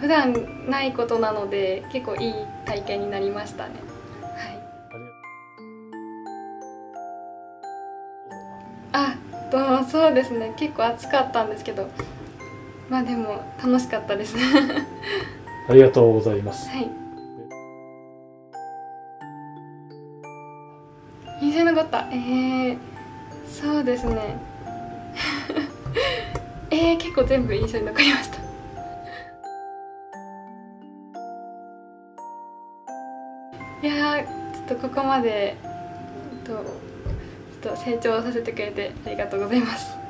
普段ないことなので結構いい体験になりましたね。そうですね、結構暑かったんですけど、まあでも楽しかったです。 ありがとうございます。 はい。印象に残った、そうですね。結構全部印象に残りました。いやー、ちょっとここまでちょっと成長させてくれてありがとうございます。